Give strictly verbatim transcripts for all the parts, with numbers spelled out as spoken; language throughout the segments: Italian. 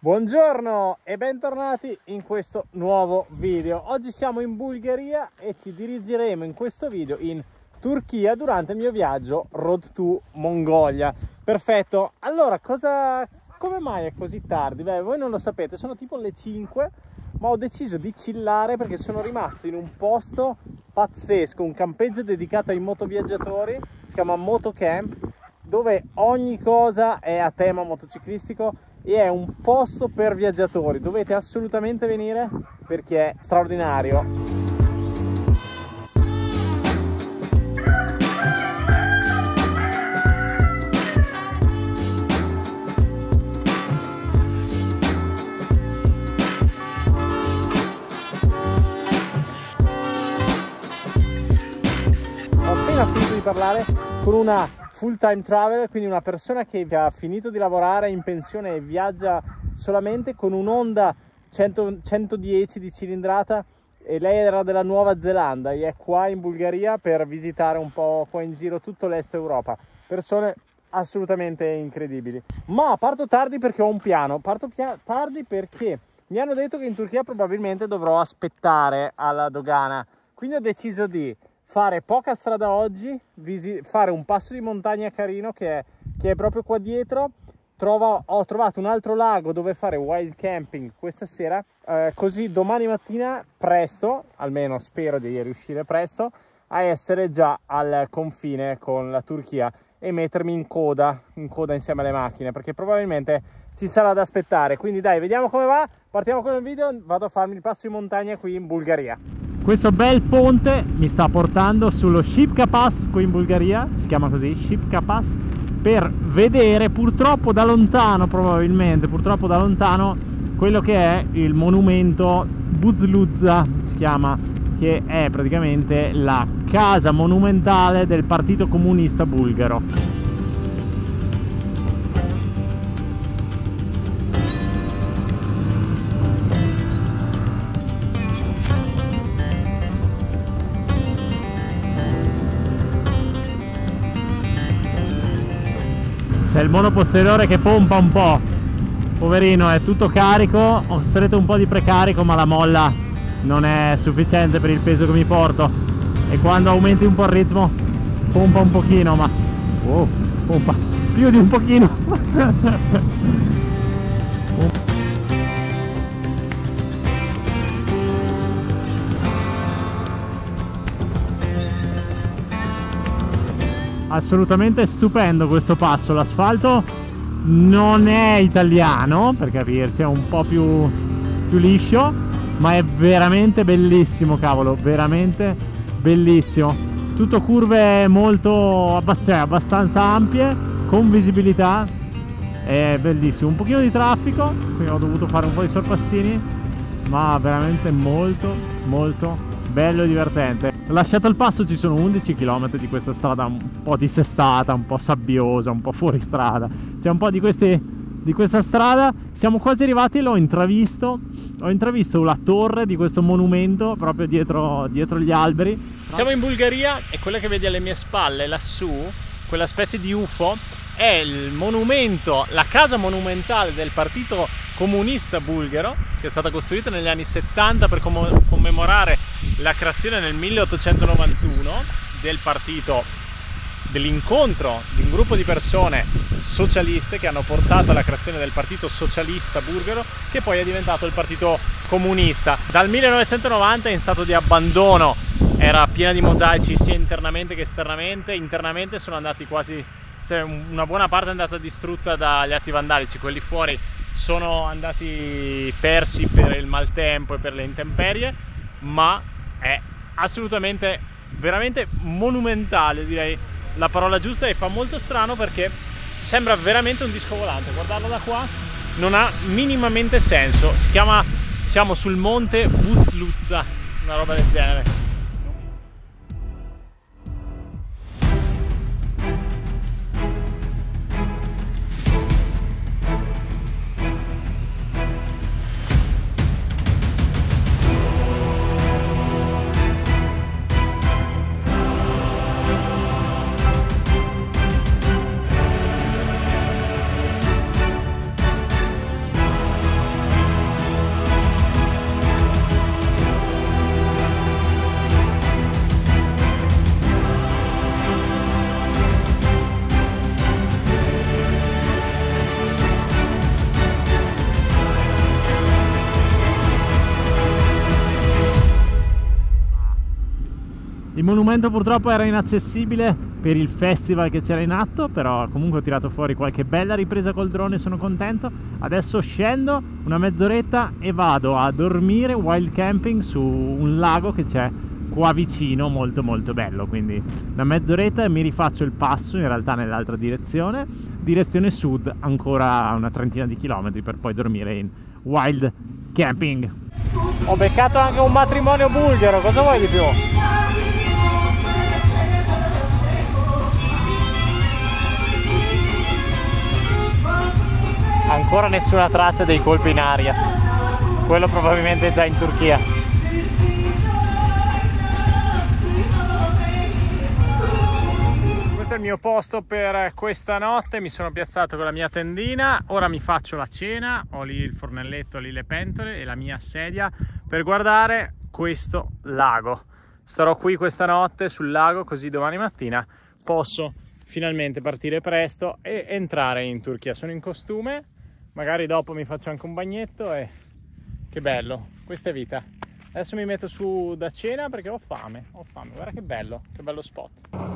Buongiorno e bentornati in questo nuovo video. Oggi siamo in Bulgaria e ci dirigeremo in questo video in Turchia durante il mio viaggio Road to Mongolia. Perfetto, allora cosa, come mai è così tardi? Beh, voi non lo sapete, sono tipo le cinque, ma ho deciso di chillare perché sono rimasto in un posto pazzesco, un campeggio dedicato ai motoviaggiatori, si chiama Motocamp, dove ogni cosa è a tema motociclistico e è un posto per viaggiatori. Dovete assolutamente venire perché è straordinario. Ho appena finito di parlare con una full time traveler, quindi una persona che ha finito di lavorare in pensione e viaggia solamente con un Honda centodieci di cilindrata, e lei era della Nuova Zelanda e è qua in Bulgaria per visitare un po' qua in giro tutto l'est Europa. Persone assolutamente incredibili. Ma parto tardi perché ho un piano, parto tardi perché mi hanno detto che in Turchia probabilmente dovrò aspettare alla dogana, quindi ho deciso di fare poca strada oggi, fare un passo di montagna carino che è, che è proprio qua dietro. Trovo, ho trovato un altro lago dove fare wild camping questa sera, eh, così domani mattina presto, almeno spero di riuscire presto, a essere già al confine con la Turchia e mettermi in coda, in coda insieme alle macchine, perché probabilmente ci sarà da aspettare. Quindi dai, vediamo come va, partiamo con il video, vado a farmi il passo di montagna qui in Bulgaria. Questo bel ponte mi sta portando sullo Shipka Pass qui in Bulgaria, si chiama così, Shipka Pass, per vedere purtroppo da lontano, probabilmente, purtroppo da lontano, quello che è il monumento Buzluza, si chiama, che è praticamente la casa monumentale del Partito Comunista Bulgaro. C'è il monoposteriore che pompa un po', poverino, è tutto carico, ho stretto un po' di precarico ma la molla non è sufficiente per il peso che mi porto e quando aumenti un po' il ritmo pompa un pochino, ma oh, pompa più di un pochino. Assolutamente stupendo questo passo, l'asfalto non è italiano per capirci, è un po' più, più liscio, ma è veramente bellissimo, cavolo, veramente bellissimo. Tutto curve molto abbast- cioè, abbastanza ampie, con visibilità, è bellissimo. Un pochino di traffico, quindi ho dovuto fare un po' di sorpassini, ma veramente molto molto bello e divertente. Lasciato il passo ci sono undici chilometri di questa strada un po' dissestata, un po' sabbiosa, un po' fuori strada. C'è un po' di, questi, di questa strada. Siamo quasi arrivati e l'ho intravisto. Ho intravisto la torre di questo monumento proprio dietro, dietro gli alberi. Siamo in Bulgaria e quella che vedi alle mie spalle lassù, quella specie di U F O, è il monumento, la casa monumentale del Partito Comunista Bulgaro, che è stata costruita negli anni settanta per commemorare la creazione nel milleottocentonovantuno del partito, dell'incontro di un gruppo di persone socialiste che hanno portato alla creazione del Partito Socialista Bulgaro, che poi è diventato il Partito Comunista. Dal millenovecentonovanta è in stato di abbandono, era piena di mosaici sia internamente che esternamente. Internamente sono andati quasi, cioè una buona parte è andata distrutta dagli atti vandalici, quelli fuori sono andati persi per il maltempo e per le intemperie, ma è assolutamente veramente monumentale, direi la parola giusta, e fa molto strano perché sembra veramente un disco volante. Guardarlo da qua non ha minimamente senso. Si chiama, siamo sul monte Buzluza, una roba del genere. Il monumento purtroppo era inaccessibile per il festival che c'era in atto, però comunque ho tirato fuori qualche bella ripresa col drone, sono contento. Adesso scendo una mezz'oretta e vado a dormire wild camping su un lago che c'è qua vicino, molto molto bello, quindi una mezz'oretta e mi rifaccio il passo in realtà nell'altra direzione, direzione sud, ancora una trentina di chilometri per poi dormire in wild camping. Ho beccato anche un matrimonio bulgaro, cosa vuoi di più? Ancora nessuna traccia dei colpi in aria, quello probabilmente è già in Turchia. Questo è il mio posto per questa notte, mi sono piazzato con la mia tendina, ora mi faccio la cena, ho lì il fornelletto, lì le pentole e la mia sedia per guardare questo lago. Starò qui questa notte sul lago, così domani mattina posso finalmente partire presto e entrare in Turchia. Sono in costume, magari dopo mi faccio anche un bagnetto e che bello, questa è vita. Adesso mi metto su da cena perché ho fame, ho fame, guarda che bello, che bello spot.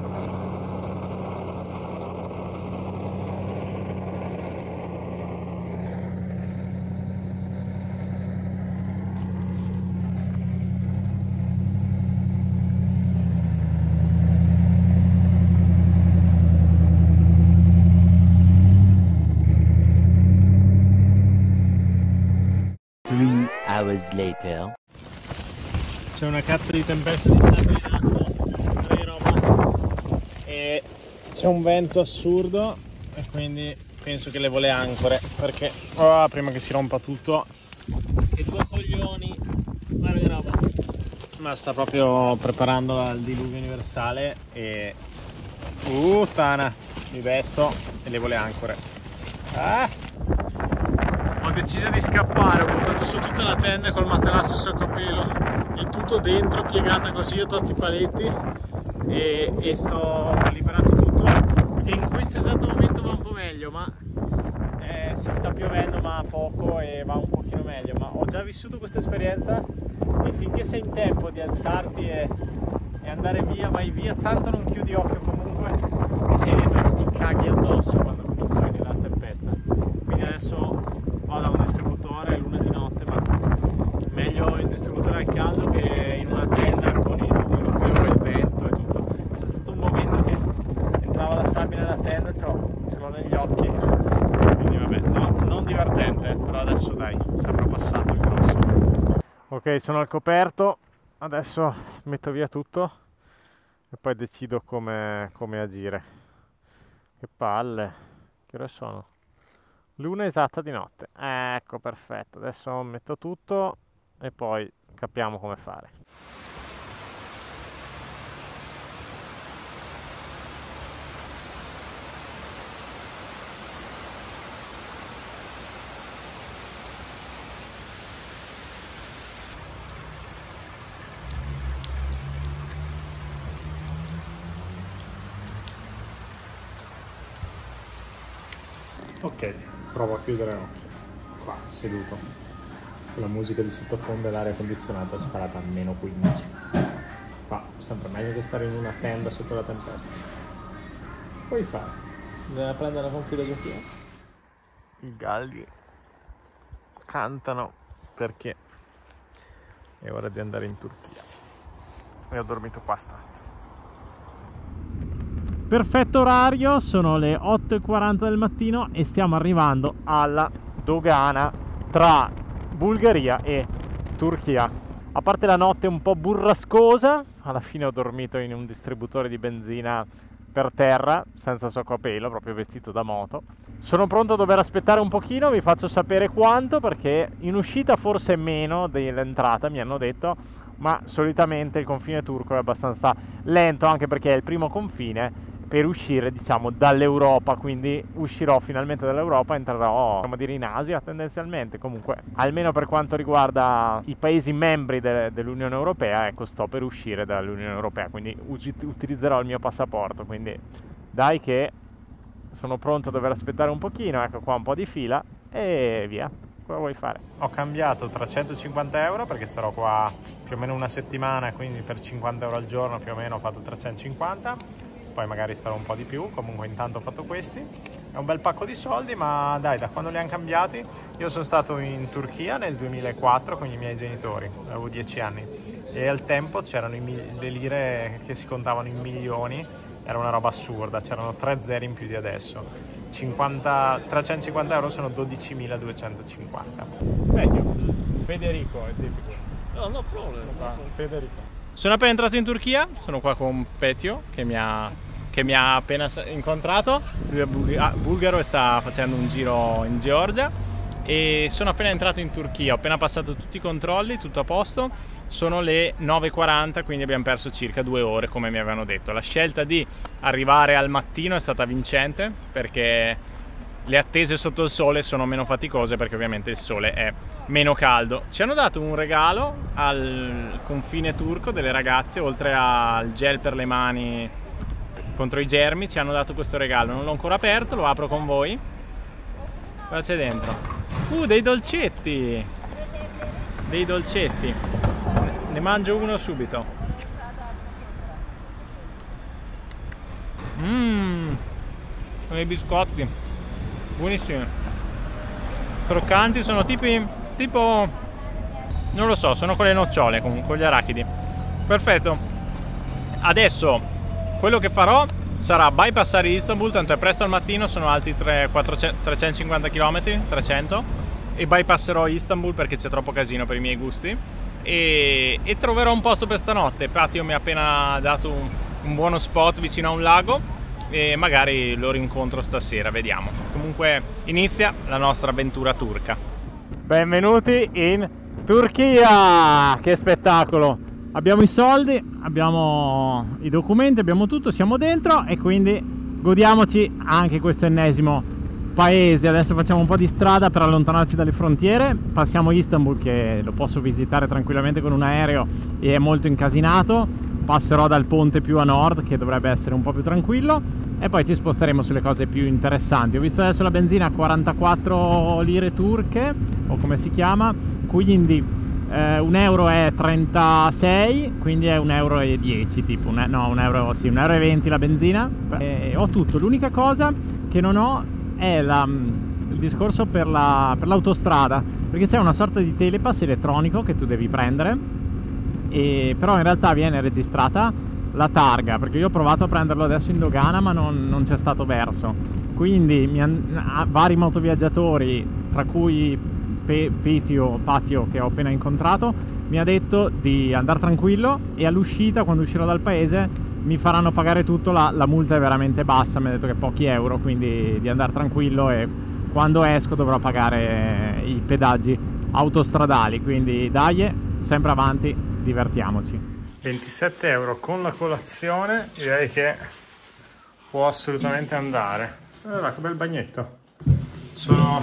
Three hours later. C'è una cazzo di tempesta di sabbia in acqua, roba, e c'è un vento assurdo e quindi penso che levo le ancore perché oh, prima che si rompa tutto, e due coglioni, guarda che roba, ma sta proprio preparando al diluvio universale e puttana, mi vesto e levo le ancore. Ah! Ho deciso di scappare, ho buttato su tutta la tenda col materasso sotto a pelo, il tutto dentro, piegata così, ho tolto i paletti e, e sto ho liberato tutto perché in questo esatto momento va un po' meglio, ma eh, si sta piovendo ma poco e va un pochino meglio, ma ho già vissuto questa esperienza e finché sei in tempo di alzarti e, e andare via, vai via, tanto non chiudi occhio comunque e sei dentro che ti caghi addosso quando comincia a venire la tempesta. Quindi adesso vado a un distributore, è l'una di notte, ma meglio in distributore al caldo che in una tenda con il diluvio e il vento e tutto. C'è stato un momento che entrava la sabbia nella tenda, ce l'ho negli occhi, quindi vabbè, no, non divertente, però adesso dai, sembra passato il grosso. Ok, sono al coperto, adesso metto via tutto e poi decido come, come agire. Che palle, che ore sono? L'una esatta di notte. Ecco, perfetto. Adesso metto tutto e poi capiamo come fare. Ok, provo a chiudere l'occhio. Qua, seduto. Con la musica di sottofondo e l'aria condizionata sparata a meno quindici. Qua, sempre meglio che stare in una tenda sotto la tempesta. Puoi fare. Bisogna prenderla con filosofia. I galli cantano perché è ora di andare in Turchia. E ho dormito qua stanotte. Perfetto orario, sono le otto e quaranta del mattino e stiamo arrivando alla dogana tra Bulgaria e Turchia. A parte la notte un po' burrascosa, alla fine ho dormito in un distributore di benzina per terra, senza sacco a pelo, proprio vestito da moto. Sono pronto a dover aspettare un pochino, vi faccio sapere quanto, perché in uscita forse meno dell'entrata, mi hanno detto, ma solitamente il confine turco è abbastanza lento, anche perché è il primo confine per uscire, diciamo, dall'Europa, quindi uscirò finalmente dall'Europa, entrerò, possiamo dire, in Asia tendenzialmente, comunque almeno per quanto riguarda i paesi membri de dell'Unione Europea, ecco, sto per uscire dall'Unione Europea, quindi utilizzerò il mio passaporto, quindi dai che sono pronto a dover aspettare un pochino, ecco qua un po' di fila e via. Cosa vuoi fare? Ho cambiato trecentocinquanta euro perché starò qua più o meno una settimana, quindi per cinquanta euro al giorno più o meno ho fatto trecentocinquanta, poi magari starò un po' di più, comunque intanto ho fatto questi. È un bel pacco di soldi, ma dai, da quando li hanno cambiati, io sono stato in Turchia nel duemilaquattro con i miei genitori, avevo dieci anni, e al tempo c'erano le lire che si contavano in milioni, era una roba assurda, c'erano tre zeri in più di adesso. cinquanta, trecentocinquanta euro sono dodicimiladuecentocinquanta. Petio, Federico è difficile. No, no problem. Federico. Sono appena entrato in Turchia, sono qua con Petio che mi ha, che mi ha appena incontrato. Lui è bulgaro e sta facendo un giro in Georgia. E sono appena entrato in Turchia, ho appena passato tutti i controlli, tutto a posto. Sono le nove e quaranta, quindi abbiamo perso circa due ore come mi avevano detto. La scelta di arrivare al mattino è stata vincente perché le attese sotto il sole sono meno faticose perché ovviamente il sole è meno caldo. Ci hanno dato un regalo al confine turco delle ragazze, oltre al gel per le mani contro i germi, ci hanno dato questo regalo. Non l'ho ancora aperto, lo apro con voi. Cosa c'è dentro? Uh, dei dolcetti! Dei dolcetti. Ne mangio uno subito. Mmm, sono i biscotti. Buonissimi. Croccanti, sono tipi, tipo, non lo so, sono con le nocciole, con, con gli arachidi. Perfetto. Adesso, quello che farò sarà bypassare Istanbul, tanto è presto al mattino, sono altri trecentocinquanta chilometri, trecento, e bypasserò Istanbul perché c'è troppo casino per i miei gusti. E, e troverò un posto per stanotte. Patio mi ha appena dato un, un buono spot vicino a un lago e magari lo rincontro stasera, vediamo. Comunque inizia la nostra avventura turca. Benvenuti in Turchia! Che spettacolo! Abbiamo i soldi, abbiamo i documenti, abbiamo tutto, siamo dentro e quindi godiamoci anche questo ennesimo paese. Adesso facciamo un po' di strada per allontanarci dalle frontiere, passiamo Istanbul che lo posso visitare tranquillamente con un aereo e è molto incasinato, passerò dal ponte più a nord che dovrebbe essere un po' più tranquillo e poi ci sposteremo sulle cose più interessanti. Ho visto adesso la benzina a quarantaquattro lire turche o come si chiama, quindi eh, un euro è trentasei, quindi è un euro e dieci tipo, un, no un euro, sì, un euro e venti la benzina. E ho tutto, l'unica cosa che non ho è la, il discorso per l'autostrada, la, per perché c'è una sorta di telepass elettronico che tu devi prendere, e, però in realtà viene registrata la targa, perché io ho provato a prenderlo adesso in dogana ma non, non c'è stato verso, quindi mi han, vari motoviaggiatori, tra cui Pe, Petio, Patio che ho appena incontrato, mi ha detto di andare tranquillo e all'uscita, quando uscirò dal paese, mi faranno pagare tutto, la, la multa è veramente bassa, mi ha detto che pochi euro, quindi di andare tranquillo e quando esco dovrò pagare i pedaggi autostradali, quindi dai, sempre avanti, divertiamoci. ventisette euro con la colazione, direi che può assolutamente andare. Allora, che bel bagnetto. Sono,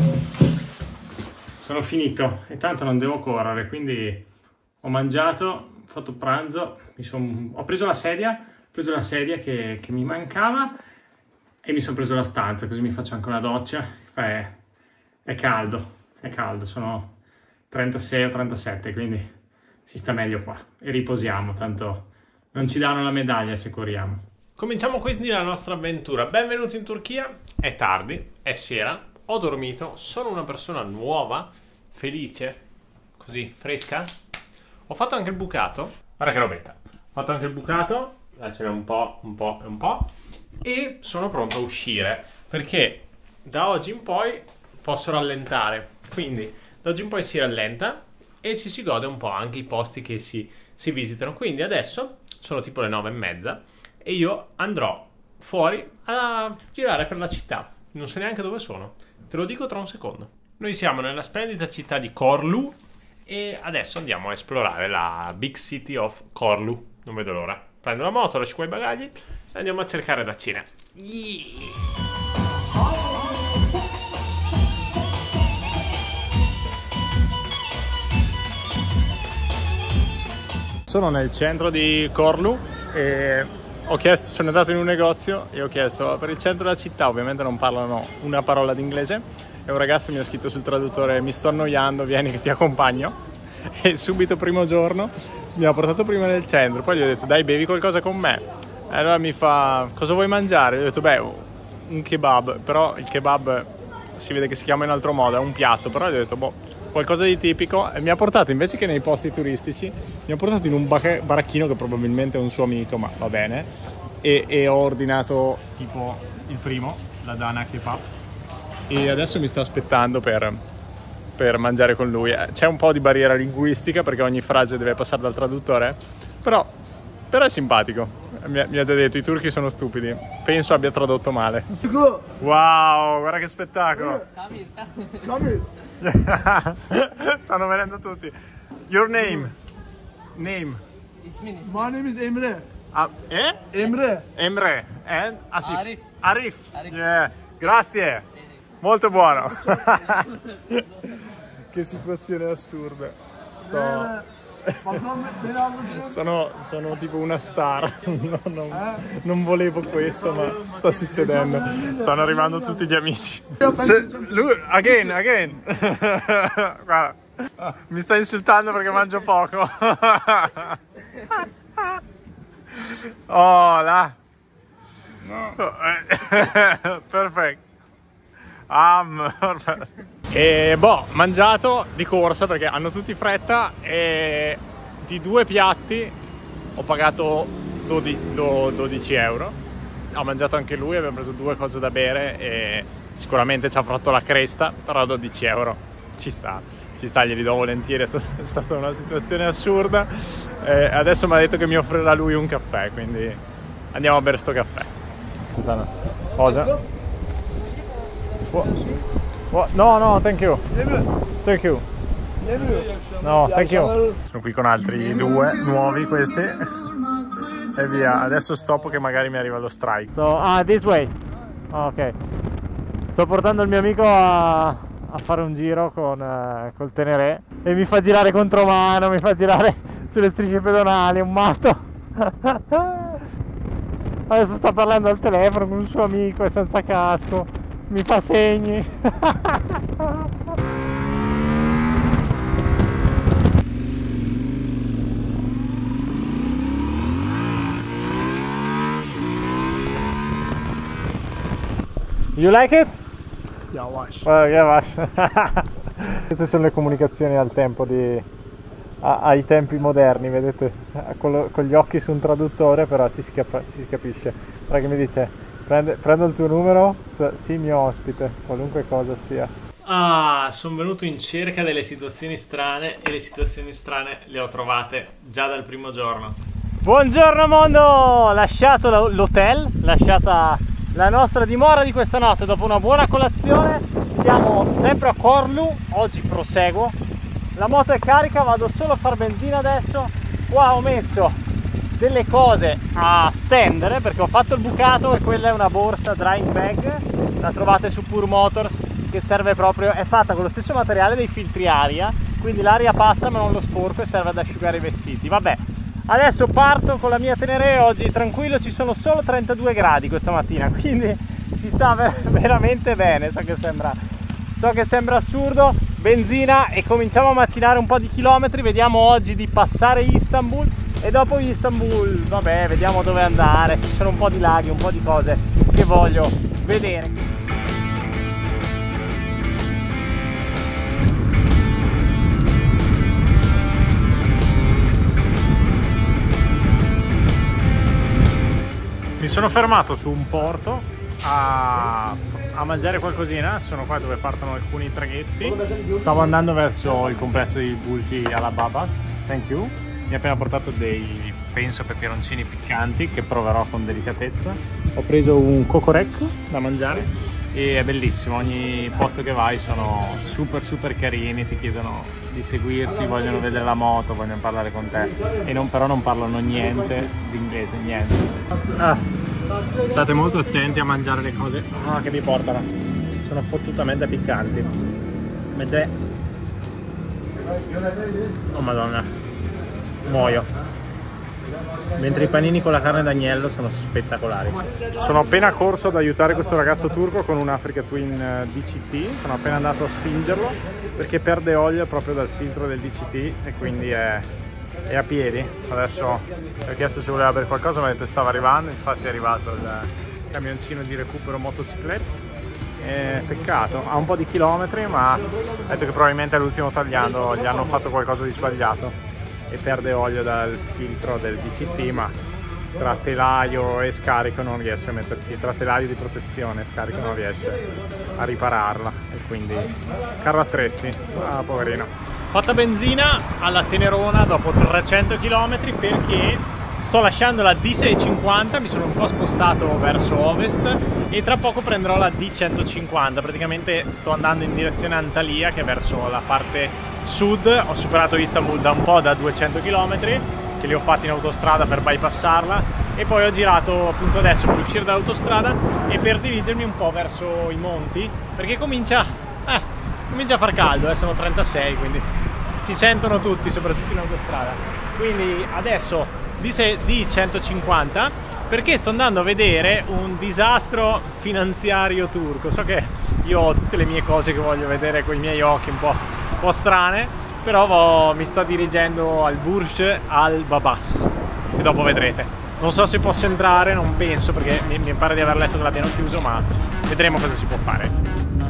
sono finito e tanto non devo correre, quindi ho mangiato, ho fatto pranzo, mi son, ho preso la sedia, ho preso la sedia che, che mi mancava e mi sono preso la stanza, così mi faccio anche una doccia. È, è caldo, è caldo, sono trentasei o trentasette, quindi si sta meglio qua e riposiamo, tanto non ci danno la medaglia se corriamo. Cominciamo quindi la nostra avventura. Benvenuti in Turchia, è tardi, è sera, ho dormito, sono una persona nuova, felice, così fresca. Ho fatto anche il bucato, guarda che robetta, ho fatto anche il bucato, lasciare un po', un po' e un po', e sono pronto a uscire, perché da oggi in poi posso rallentare, quindi da oggi in poi si rallenta e ci si gode un po' anche i posti che si, si visitano. Quindi adesso sono tipo le nove e mezza e io andrò fuori a girare per la città, non so neanche dove sono, te lo dico tra un secondo. Noi siamo nella splendida città di Corlu e adesso andiamo a esplorare la Big City of Corlu. Non vedo l'ora. Prendo la moto, lascio qua i bagagli e andiamo a cercare da cena. Yeah. Sono nel centro di Corlu e ho chiesto, sono andato in un negozio e ho chiesto per il centro della città, ovviamente non parlano una parola di inglese, e un ragazzo mi ha scritto sul traduttore: mi sto annoiando, vieni che ti accompagno. E subito primo giorno mi ha portato prima nel centro, poi gli ho detto: dai, bevi qualcosa con me. E allora mi fa: cosa vuoi mangiare? Gli ho detto: beh, un kebab, però il kebab si vede che si chiama in altro modo, è un piatto, però gli ho detto: boh, qualcosa di tipico. E mi ha portato, invece che nei posti turistici, mi ha portato in un baracchino che probabilmente è un suo amico, ma va bene, e, e ho ordinato tipo il primo, la Dana Kebab, e adesso mi sto aspettando per, per mangiare con lui. C'è un po' di barriera linguistica perché ogni frase deve passare dal traduttore, però, però è simpatico. Mi ha, mi ha già detto: i turchi sono stupidi. Penso abbia tradotto male. Wow, guarda che spettacolo. Stanno venendo tutti. Your name? Name? My name is Emre. Ah, eh? Emre. Emre. And Asif. Arif. Arif. Arif. Yeah. Grazie. Molto buono. Che situazione assurda. Sto... Sono, sono tipo una star. No, non, non volevo questo, ma sta succedendo. Stanno arrivando tutti gli amici. Se, lui, again, again. Guarda, mi sta insultando perché mangio poco. Oh, là. Perfetto. Um, e boh, mangiato di corsa perché hanno tutti fretta, e di due piatti ho pagato dodici euro. Ha mangiato anche lui, abbiamo preso due cose da bere e sicuramente ci ha fatto la cresta, però dodici euro ci sta, ci sta, glieli do volentieri. È stata, è stata una situazione assurda. E adesso mi ha detto che mi offrirà lui un caffè, quindi andiamo a bere sto caffè. Cosa? What? What? No, no, thank you. Thank you. No, thank you. Sono qui con altri due nuovi, questi. E via. Adesso stoppo che magari mi arriva lo strike. So, ah, this way. Oh, ok. Sto portando il mio amico a, a fare un giro con uh, col Teneré e mi fa girare contromano, mi fa girare sulle strisce pedonali, un matto. Adesso sta parlando al telefono con un suo amico, è senza casco. Mi fa segni. You like it? Yeah, wash. Uh, yeah, wash. Queste sono le comunicazioni al tempo di... A, ai tempi moderni, vedete? Con, lo, con gli occhi su un traduttore, però ci si, cap ci si capisce. Guarda che mi dice: Prende, prendo il tuo numero, sii mio ospite, qualunque cosa sia. Ah, sono venuto in cerca delle situazioni strane e le situazioni strane le ho trovate già dal primo giorno. Buongiorno mondo! Lasciato l'hotel, lasciata la nostra dimora di questa notte dopo una buona colazione. Siamo sempre a Corlu, oggi proseguo. La moto è carica, vado solo a far benzina adesso. Qua ho messo delle cose a stendere perché ho fatto il bucato, e quella è una borsa drying bag, la trovate su Pure Motors, che serve proprio, è fatta con lo stesso materiale dei filtri aria, quindi l'aria passa ma non lo sporco e serve ad asciugare i vestiti. Vabbè, adesso parto con la mia Teneré. Oggi tranquillo, ci sono solo trentadue gradi questa mattina, quindi si sta ver veramente bene. So che sembra, so che sembra assurdo. Benzina e cominciamo a macinare un po' di chilometri. Vediamo oggi di passare Istanbul e dopo Istanbul, vabbè, vediamo dove andare. Ci sono un po' di laghi, un po' di cose che voglio vedere. Mi sono fermato su un porto a, a mangiare qualcosina. Sono qua dove partono alcuni traghetti. Stavo andando verso il complesso di Burj Al Babas. Thank you. Mi ha appena portato dei, penso, peperoncini piccanti che proverò con delicatezza. Ho preso un cocorec da mangiare e è bellissimo. Ogni posto che vai sono super super carini, ti chiedono di seguirti, vogliono vedere la moto, vogliono parlare con te, e non, però non parlano niente di inglese, niente. Ah, state molto attenti a mangiare le cose ah, che vi portano, sono fottutamente piccanti. Vedete? Oh madonna, muoio. mentre i panini con la carne d'agnello sono spettacolari. Sono appena corso ad aiutare questo ragazzo turco con un Africa Twin D C T, sono appena andato a spingerlo perché perde olio proprio dal filtro del D C T e quindi è, è a piedi. Adesso gli ho chiesto se voleva bere qualcosa, mi ha detto che stava arrivando, infatti è arrivato il camioncino di recupero motociclette. Eh, peccato, ha un po' di chilometri, ma ha detto che probabilmente all'ultimo tagliando gli hanno fatto qualcosa di sbagliato e perde olio dal filtro del D C T, ma tra telaio e scarico non riesce a metterci, tra telaio di protezione e scarico non riesce a ripararla e quindi carro attrezzi, ah, poverino. Fatta benzina alla Tenerona dopo trecento chilometri perché sto lasciando la D seicentocinquanta, mi sono un po' spostato verso ovest e tra poco prenderò la D centocinquanta, praticamente sto andando in direzione Antalya che è verso la parte sud, ho superato Istanbul da un po', da duecento chilometri che li ho fatti in autostrada per bypassarla e poi ho girato appunto adesso per uscire dall'autostrada e per dirigermi un po' verso i monti perché comincia, eh, comincia a far caldo, eh, sono trentasei, quindi si sentono tutti, soprattutto in autostrada. Quindi adesso D centocinquanta perché sto andando a vedere un disastro finanziario turco. So che io ho tutte le mie cose che voglio vedere con i miei occhi un po', un po' strane, però mi sto dirigendo al Burj Al Babas e dopo vedrete. Non so se posso entrare, non penso perché mi, mi pare di aver letto che l'abbiano chiuso, ma vedremo cosa si può fare.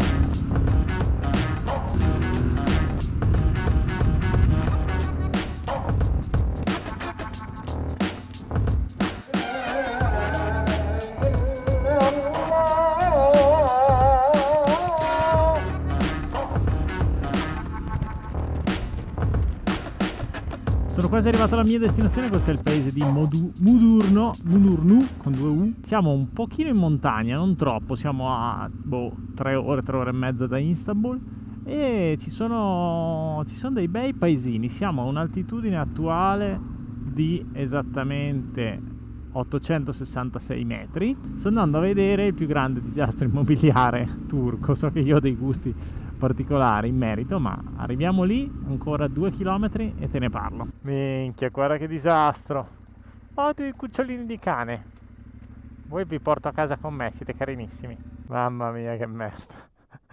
Sono quasi arrivato alla mia destinazione, questo è il paese di Modu, Mudurnu, Mudurnu con due U. Siamo un pochino in montagna, non troppo, siamo a boh, tre ore, tre ore e mezza da Istanbul e ci sono, ci sono dei bei paesini. Siamo a un'altitudine attuale di esattamente ottocentosessantasei metri. Sto andando a vedere il più grande disastro immobiliare turco, so che io ho dei gusti particolari in merito, ma arriviamo lì, ancora due chilometri e te ne parlo. Minchia, guarda che disastro! Ho dei cucciolini di cane, voi vi porto a casa con me, siete carinissimi. Mamma mia che merda.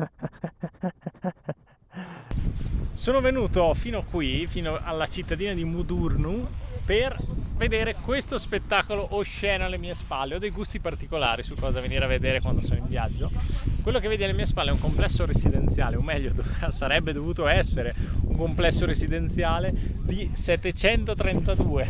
Sono venuto fino qui, fino alla cittadina di Mudurnu, per vedere questo spettacolo osceno alle mie spalle. Ho dei gusti particolari su cosa venire a vedere quando sono in viaggio. Quello che vedi alle mie spalle è un complesso residenziale, o meglio sarebbe dovuto essere un complesso residenziale di settecentotrentadue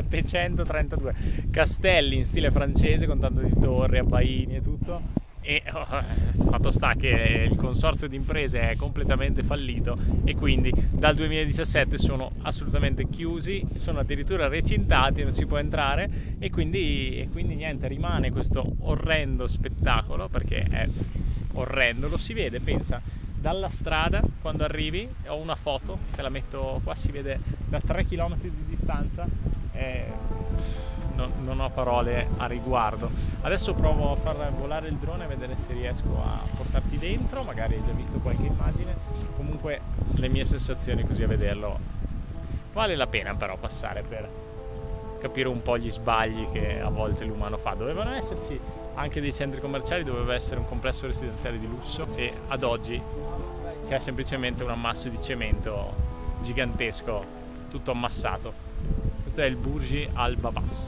castelli in stile francese con tanto di torri, abbaini e tutto. E oh, fatto sta che il consorzio di imprese è completamente fallito e quindi dal duemiladiciassette sono assolutamente chiusi, sono addirittura recintati, non si può entrare e quindi, e quindi niente, rimane questo orrendo spettacolo perché è orrendo, lo si vede, pensa, dalla strada quando arrivi. Ho una foto, te la metto qua, si vede da tre chilometri di distanza. eh, Non, non ho parole a riguardo. Adesso provo a far volare il drone e vedere se riesco a portarti dentro, magari hai già visto qualche immagine, comunque le mie sensazioni così a vederlo. Vale la pena però passare per capire un po' gli sbagli che a volte l'umano fa. Dovevano esserci anche dei centri commerciali, doveva essere un complesso residenziale di lusso e ad oggi c'è semplicemente un ammasso di cemento gigantesco, tutto ammassato. Questo è il Burj Al Babas.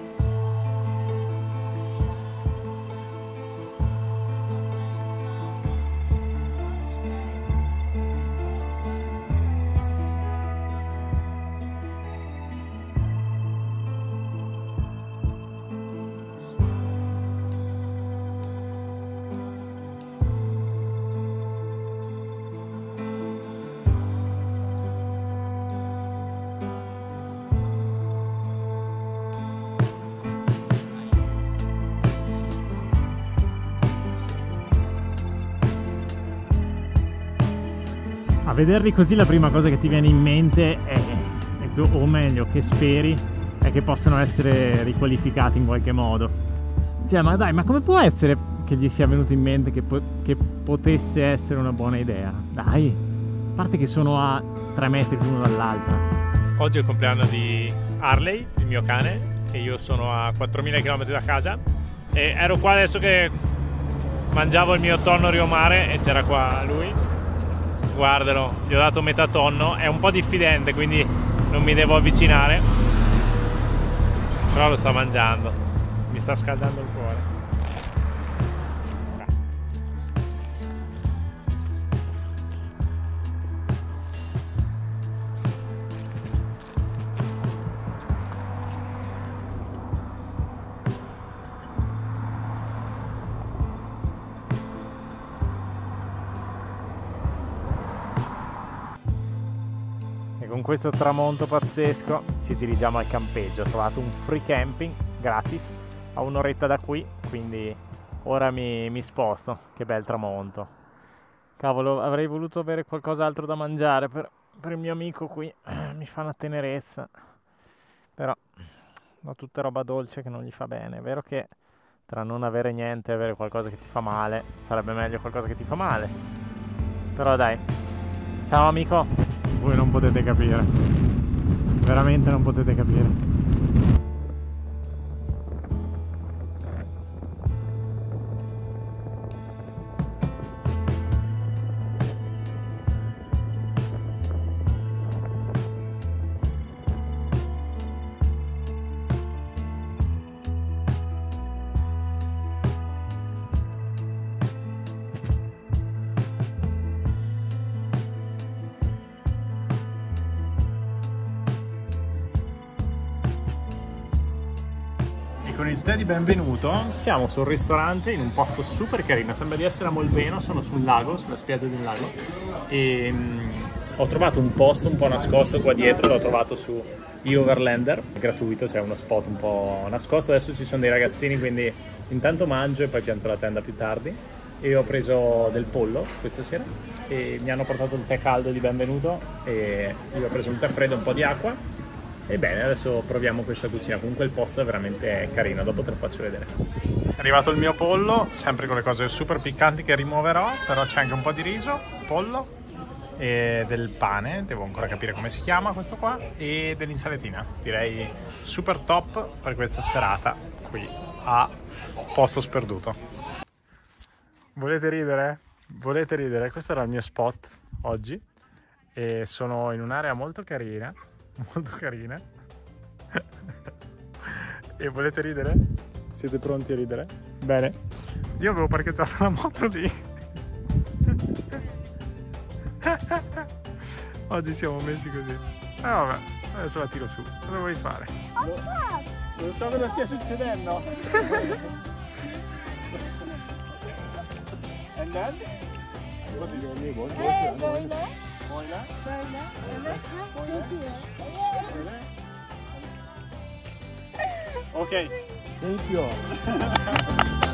A vederli così la prima cosa che ti viene in mente è, è o meglio che speri, è che possano essere riqualificati in qualche modo. Cioè, ma dai, ma come può essere che gli sia venuto in mente che, po che potesse essere una buona idea? Dai, a parte che sono a tre metri l'uno dall'altra. Oggi è il compleanno di Harley, il mio cane, e io sono a quattromila chilometri da casa e ero qua adesso che mangiavo il mio tonno riomare e c'era qua lui. Guardalo, gli ho dato metà tonno, è un po' diffidente quindi non mi devo avvicinare, però lo sta mangiando, mi sta scaldando il cuore. Con questo tramonto pazzesco ci dirigiamo al campeggio. Ho trovato un free camping gratis a un'oretta da qui, quindi ora mi, mi sposto. Che bel tramonto. Cavolo, avrei voluto avere qualcos'altro da mangiare per, per il mio amico qui, mi fa una tenerezza, però ho tutta roba dolce che non gli fa bene. È vero che tra non avere niente e avere qualcosa che ti fa male sarebbe meglio qualcosa che ti fa male, però dai. Ciao amico. Voi non potete capire, veramente non potete capire. Con il tè di benvenuto siamo sul ristorante in un posto super carino, sembra di essere a Molveno, sono sul lago, sulla spiaggia di un lago e um, ho trovato un posto un po' nascosto qua dietro, l'ho trovato su Overlander, gratuito, c'è uno spot un po' nascosto, adesso ci sono dei ragazzini quindi intanto mangio e poi pianto la tenda più tardi e ho preso del pollo questa sera e mi hanno portato il tè caldo di benvenuto e io ho preso un tè freddo e un po' di acqua. Ebbene, adesso proviamo questa cucina, comunque il posto è veramente carino, dopo te lo faccio vedere. È arrivato il mio pollo, sempre con le cose super piccanti che rimuoverò, però c'è anche un po' di riso, pollo, e del pane, devo ancora capire come si chiama questo qua, e dell'insalatina. Direi super top per questa serata qui a Posto Sperduto. Volete ridere? Volete ridere? Questo era il mio spot oggi e sono in un'area molto carina. Molto carina. E volete ridere? Siete pronti a ridere? Bene, io avevo parcheggiato la moto lì. Oggi siamo messi così. E eh, vabbè, adesso la tiro su. Cosa vuoi fare? Non so cosa stia succedendo. And then? What do you need? What do you need? Boiler? Ok. Thank you.